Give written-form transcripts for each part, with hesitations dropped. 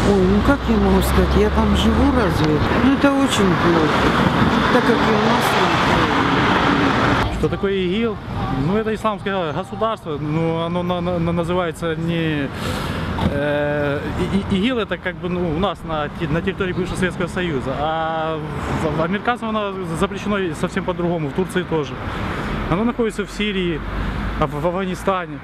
Ой, ну как я могу сказать, я там живу разве? Ну это очень плохо, так как и у нас там. Что такое ИГИЛ? Ну это исламское государство, но оно называется не... ИГИЛ это как бы у нас на территории бывшего Советского Союза, а в американцам оно запрещено совсем по-другому, в Турции тоже. Оно находится в Сирии, в Афганистане.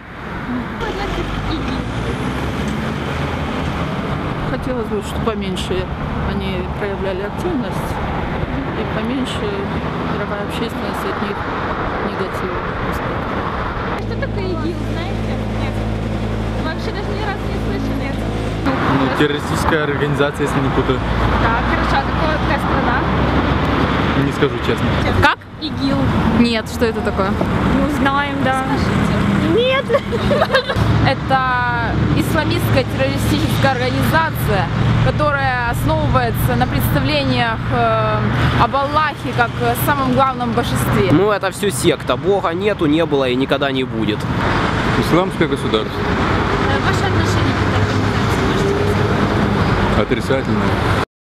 Хотелось бы, чтобы поменьше они проявляли активность и поменьше мировая общественность от них негатива. Что такое ИГИЛ, знаете? Нет. Вообще даже ни разу не слышали. Ну, террористическая организация, если не путаю. Так, хорошо. А какая страна? Не скажу честно. Как? ИГИЛ. Нет, что это такое? Ну, знаем, да. Нет. Это исламистская террористическая организация, которая основывается на представлениях об Аллахе как самом главном божестве. Ну, это все секта. Бога нету, не было и никогда не будет. Исламское государство. Ваше отношение к этой организации можете сказать? Отрицательное.